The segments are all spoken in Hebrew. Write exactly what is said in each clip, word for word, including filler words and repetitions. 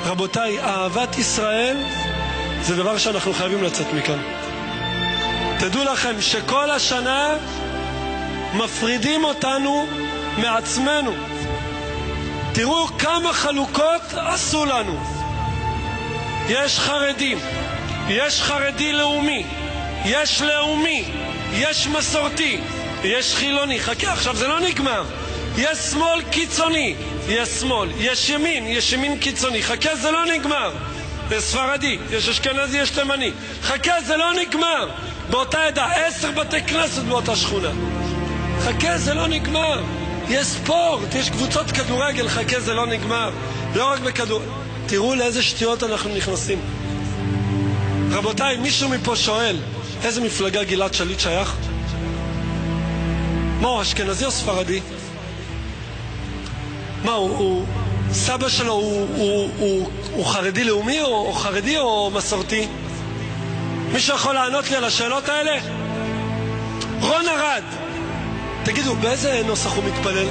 רבותיי, אהבת ישראל זה דבר שאנחנו חייבים לצאת מכאן. תדעו לכם שכל השנה מפרידים אותנו מעצמנו. תראו כמה חלוקות עשו לנו. יש חרדים, יש חרדי לאומי, יש לאומי, יש מסורתי, יש חילוני. חכה, עכשיו זה לא נגמר. יש שמאל קיצוני, יש שמאל, יש ימין, יש ימין קיצוני. חכה, זה לא נגמר. יש ספרדי, יש אשכנזי, יש תימני. חכה, זה לא נגמר. באותה עדה, עשר בתי כנסת באותה שכונה. חכה, זה לא נגמר. יש ספורט, יש קבוצות כדורגל. חכה, זה לא נגמר. לא רק בכדור... תראו לאיזה שטויות אנחנו נכנסים. רבותיי, מישהו מפה שואל איזה מפלגה גלעד שליט שייך? מה הוא, אשכנזי או ספרדי? מה הוא, הוא סבא שלו הוא, הוא, הוא, הוא חרדי לאומי או, או חרדי או מסורתי? מישהו יכול לענות לי על השאלות האלה? רון ארד, תגידו, באיזה נוסח הוא מתפלל?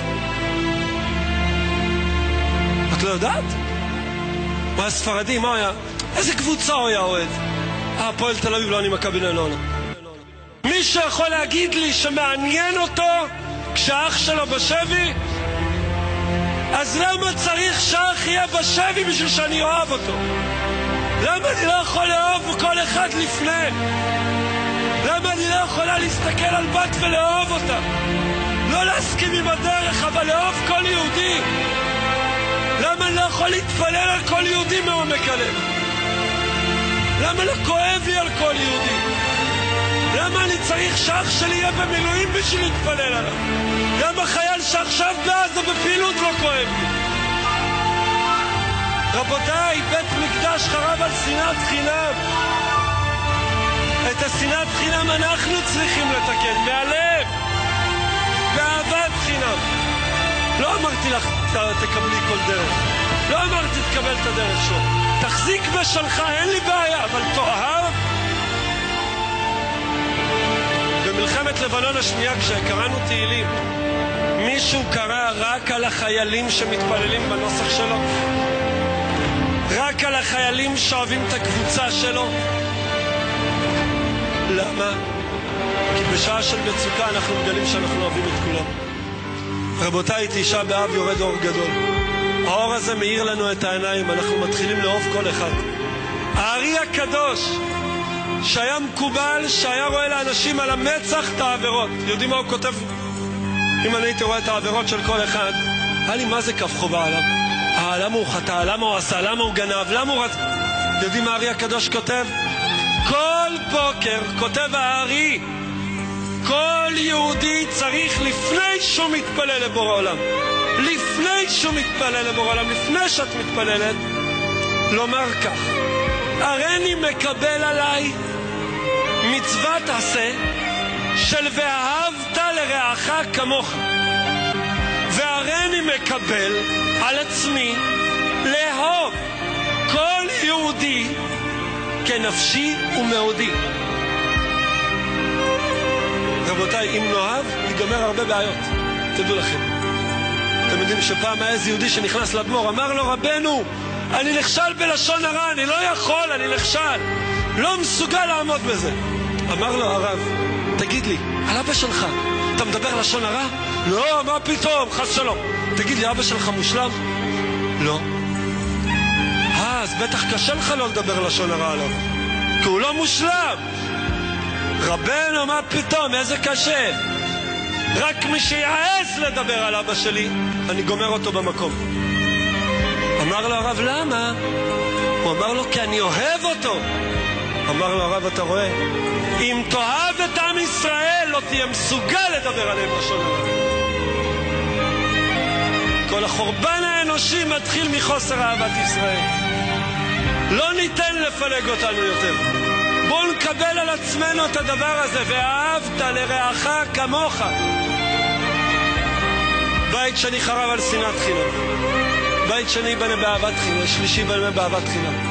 את לא יודעת? הוא היה ספרדי, מה הוא היה? איזה קבוצה הוא היה אוהד? אה, פועל תל אביב, לא, אני מכבי לא, לא. מישהו יכול להגיד לי שמעניין אותו כשאח שלו בשבי? אז למה צריך שאח יהיה בשבי בשביל שאני אוהב אותו? למה אני לא יכול לאהוב כל אחד לפני? למה אני לא יכולה להסתכל על בת ולאהוב אותה? לא להסכים עם הדרך, אבל לאהוב כל יהודי. למה אני לא יכול להתפלל על כל יהודי מעומק הלב? למה לא כואב לי על כל יהודי? למה אני צריך שאח שלי יהיה במילואים בשביל להתפלל עליו? למה חייל שעכשיו בעזה בפעילות לא כואב לי? רבותיי, בית מקדש חרב על שנאת חינם. את השנאת חינם אנחנו צריכים לתקן מהלב, באהבת חינם. לא אמרתי לך תקבלי כל דרך, לא אמרתי תקבל את הדרך שלו. תחזיק בשלך, אין לי בעיה, אבל תאהב. במלחמת לבנון השנייה כשקראנו תהילים, מישהו קרא רק על החיילים שמתפללים בנוסח שלו? רק על החיילים שאוהבים את הקבוצה שלו? למה? כי בשעה של מצוקה אנחנו מגלים שאנחנו אוהבים את כולם. רבותיי, תשעה באב יורד אור גדול. האור הזה מאיר לנו את העיניים, אנחנו מתחילים לאהוב כל אחד. הארי הקדוש שהיה מקובל, שהיה רואה לאנשים על המצח את העבירות. יודעים מה הוא כותב? אם אני הייתי רואה את העבירות של כל אחד, היה לי מה זה כף חובה עליו. אה, למה הוא חטא, למה הוא עשה, למה הוא גנב, למה הוא רצ... יודעים מה הארי הקדוש כותב? כל בוקר כותב הארי, כל יהודי צריך לפני שהוא מתפלל לבורא עולם, לפני שהוא מתפלל לבורא עולם, לפני שאת מתפללת, לומר כך: הריני מקבל עליי מצוות עשה של ואהבת לרעך כמוך, והריני מקבל על עצמי לאהוב כל יהודי כנפשי ומאודי. רבותיי, אם נאהב ייגמר הרבה בעיות, תדעו לכם. אתם יודעים שפעם היה איזה יהודי שנכנס לאדמו"ר, אמר לו: רבנו, אני נכשל בלשון הרע, אני לא יכול, אני נכשל, לא מסוגל לעמוד בזה. אמר לו הרב: תגיד לי, על אבא שלך אתה מדבר לשון הרע? לא, מה פתאום, חס שלום. תגיד לי, אבא שלך מושלם? לא. אה, אז בטח קשה לך לא לדבר לשון הרע עליו, כי הוא לא מושלם. רבנו, מה פתאום, איזה קשה. רק מי שיעז לדבר על אבא שלי, אני גומר אותו במקום. אמר לו הרב: למה? הוא אמר לו: כי אני אוהב אותו. אמר לו הרב: אתה רואה, אם תאהב את עם ישראל לא תהיה מסוגל לדבר עליהם לשון הרע. כל החורבן האנושי מתחיל מחוסר אהבת ישראל. לא ניתן לפלג אותנו יותר. בואו נקבל על עצמנו את הדבר הזה: ואהבת לרעך כמוך. בית שני חרב על שנאת חינם, בית שני בנה באהבת חינם, שלישי בנה באהבת חינם.